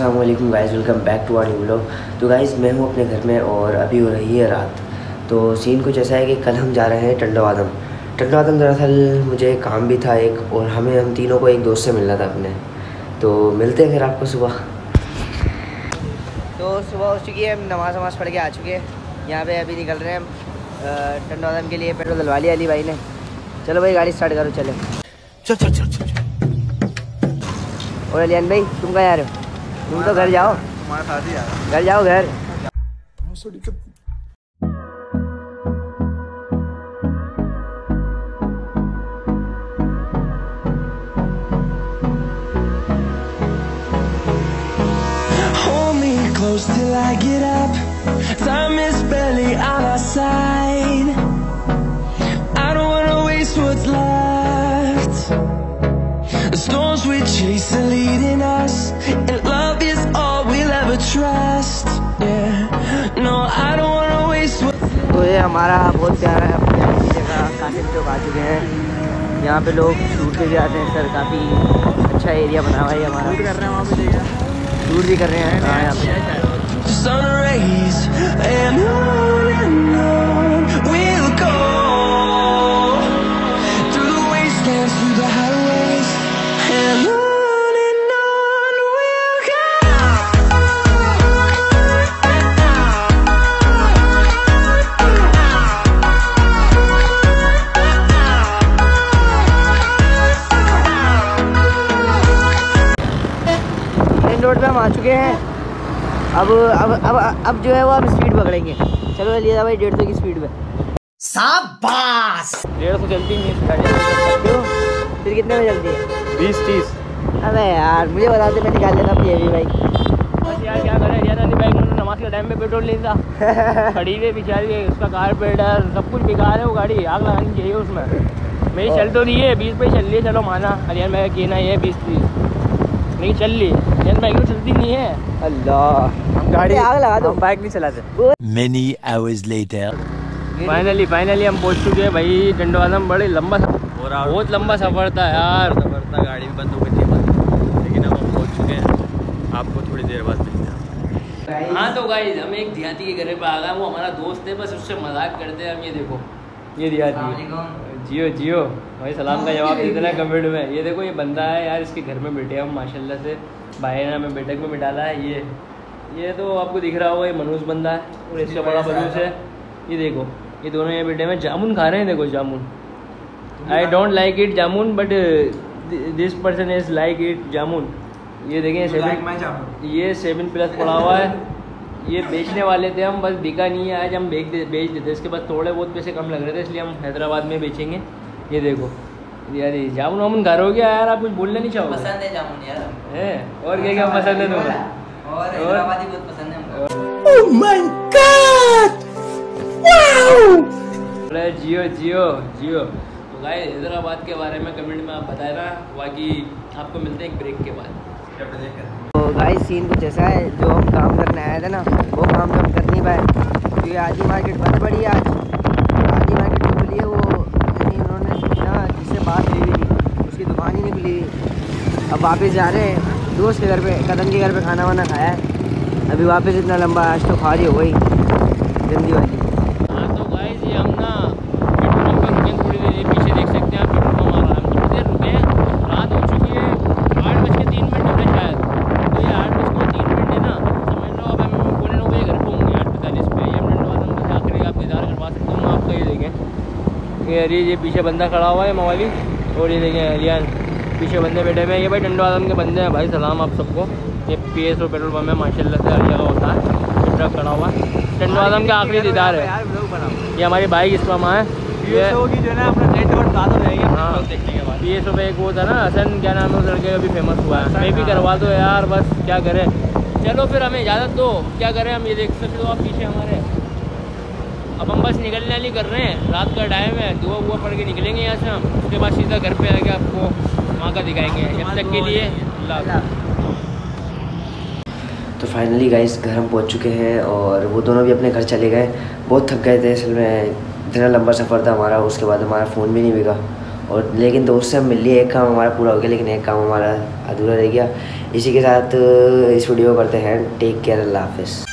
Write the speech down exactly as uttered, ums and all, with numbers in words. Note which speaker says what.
Speaker 1: अस्सलाम वालेकुम guys, welcome back to our new vlog. तो गाइस मैं हूँ अपने घर में और अभी हो रही है रात। तो सीन कुछ ऐसा है कि कल हम जा रहे हैं टंडो आदम। टंडो आदम दरअसल मुझे काम भी था एक, और हमें हम तीनों को एक दोस्त से मिलना था अपने। तो मिलते हैं फिर आपको सुबह। तो सुबह हो चुकी है, हम नमाज वमाज पढ़ के आ चुके हैं। यहाँ पे अभी निकल रहे हैं हम टंडो आदम के लिए। पेट्रोल डलवा लिया अली भाई ने। चलो भाई गाड़ी स्टार्ट करो, चले। चल चल चल चल। और अलियान भाई तुम कहाँ जा रहे हो? तुम तो घर जाओ, हमारे साथ ही यार। घर जाओ घर।
Speaker 2: Hold me close till I get up. Time is barely on our side. I don't wanna waste what's left. The storms we chase are leading us, and love is all we'll ever trust. Yeah, no, I don't wanna waste what.
Speaker 1: तो ये हमारा बहुत प्यारा है अपनी जगह कासिम चौक आ चुके हैं। यहाँ पे लोग शूट के भी आते हैं सर। काफ़ी अच्छा एरिया बना हुआ है हमारा। शूट कर रहे हैं वहाँ पे, शूट भी कर रहे हैं। हाँ यहाँ पे
Speaker 2: Sun rays and on and on we'll go, through the wastelands, through the highways, and on and on we'll go.
Speaker 1: Main road पे हम आ चुके हैं। अब अब अब अब जो है वो हम स्पीड पकड़ेंगे। चलो लिया भाई डेढ़ सौ की स्पीड में। शाबाश।
Speaker 3: डेढ़ सौ चलती नहीं गाड़ी।
Speaker 1: क्यों? फिर कितने में चलती है?
Speaker 3: बीस तीस।
Speaker 1: अबे यार मुझे बताते, मैं निकाल लेता अपनी अभी भाई।
Speaker 3: बस यार क्या करें यार, अली भाई ने नमाज के टाइम पे पेट्रोल नहीं था। खड़ी हुई बेचारी, उसका कारपेटर सब कुछ बेकार है। वो गाड़ी आग लगानी चाहिए उसमें। मेरी चल तो रही है बीस पे चल रही है, चलो माना। अलियान भाई कहना ये बीस तीस नहीं चल रही। अलियान भाई क्यों चलती नहीं है?
Speaker 1: अल्लाह
Speaker 3: हम गाड़ी
Speaker 1: आग लगा दो,
Speaker 3: बाइक नहीं चलाते।
Speaker 4: Many hours later.
Speaker 3: Finally finally हम पहुंच चुके हैं भाई टंडो आदम। बड़े लंबा बहुत लंबा सफ़र था यार।
Speaker 5: सफ़र था, गाड़ी भी बंद हो गई थी हमारी, लेकिन अब हम पहुंच चुके हैं। आपको थोड़ी देर बाद मिलते हैं।
Speaker 3: हाँ तो गाइस हम एक देहाती के घर पे आ गए। वो हमारा दोस्त है, बस उससे मजाक करते हैं हम। ये देखो ये देहाती जियो जियो भाई सलाम का जवाब देते ना कमेंट में। ये देखो ये बंदा है यार, इसके घर में बैठे हम माशाल्लाह से। भाई ने हमें बैठक में बिठाला है। ये ये तो आपको दिख रहा होगा, ये मनूस बंदा है और इसका बड़ा मनूस है। ये देखो ये दोनों ये बैठे में जामुन खा रहे हैं। देखो जामुन, I don't like it jamun, but this person is like it jamun. ये देखें सेवन, ये सेवन प्लस पड़ा हुआ है। ये बेचने वाले थे हम, बस बिका नहीं है। आज हम बेच दे बेच देते। इसके पास थोड़े बहुत पैसे कम लग रहे थे, इसलिए हम हैदराबाद में बेचेंगे। ये देखो यार ये जामुन वामुन घर हो गया यार। आप कुछ बोलना नहीं चाहोगे?
Speaker 6: पसंद है जामुन यार
Speaker 3: है और क्या क्या पसंद है तुम्हें?
Speaker 6: और हैदराबादी बहुत पसंद है हमको।
Speaker 2: Oh my God! Wow!
Speaker 3: अरे जियो जियो जियो। तो गाइस हैदराबाद के बारे में कमेंट में आप बताए ना। बाकी आपको मिलते हैं एक ब्रेक के बाद।
Speaker 1: तो गाइस सीन कुछ ऐसा है, जो हम काम करने आए थे ना वो काम हम कर नहीं पाए क्योंकि आधी मार्केट बंद पड़ी है। आज आधी मार्केट जो खुली है वो यानी उन्होंने ना जिससे बात हुई हुई थी उसकी दुकान ही नहीं खुली हुई। अब वापस जा रहे हैं दोस्त के घर पे, कदम के घर पे खाना वाना खाया है। अभी वापस इतना लंबा आज तो खा रही हो गई गंदी वाली।
Speaker 3: हाँ तो गाइस ये हम ना पेट्रोल पंप पे रुके थोड़ी देर, पीछे देख सकते हैं आप पेट्रोल पंप आ रहा है। हम थोड़ी देर रुके, रात हो चुकी है, आठ बज के तीन मिनट हो गए शायद। तो ये आठ बज के तीन मिनट है ना, समझ लो अब हम पौने नौ बजे घर पे होंगे आठ पैंतालीस पे। ये हम टंडो आदम से आखिरी आप दीदार करवा सकता हूँ आपका। ये देखें ये अरे ये पीछे बंदा खड़ा हुआ है मवाली, और ये देखें अलियान पीछे बंदे बैठे हुए हैं। ये भाई टंडो आदम के बंदे हैं भाई। सलाम आप सबको। ये P S O petrol pump है माशाल्लाह से, हर जगह होता है। ट्रक खड़ा हुआ है, टंडो आदम के आखिरी दीदार है। ये हमारी बाइक इस पर है। ये
Speaker 5: जो है ना अपना नेट वर्क दाद हो जाएगी।
Speaker 3: हाँ
Speaker 5: देखने के बाद
Speaker 3: पी एस ओ पे एक वो था ना हसन, क्या नाम है उस लड़के का भी फेमस हुआ है। मैं भी करवा दो यार, बस क्या करें। चलो फिर हमें इजाज़त दो, क्या करें हम। ये देख सकते हो आप पीछे हमारे। अब हम बस निकलने वाली कर रहे हैं, रात का टाइम है। दुआ वुआ पढ़ के निकलेंगे यहाँ से हम। उसके बाद सीधा घर पे आके आपको वहाँ का दिखाएंगे। जब तक के लिए अल्लाह।
Speaker 1: तो फाइनली गाइस घर हम पहुंच चुके हैं और वो दोनों भी अपने घर चले गए। बहुत थक गए थे असल में, इतना लंबा सफ़र था हमारा। उसके बाद हमारा फ़ोन भी नहीं बिका और लेकिन दोस्त से हम मिल लिए। एक काम हमारा पूरा हो गया, लेकिन एक काम हमारा अधूरा रह गया। इसी के साथ इस वीडियो को करते हैं टेक केयर, अल्लाह हाफिज़।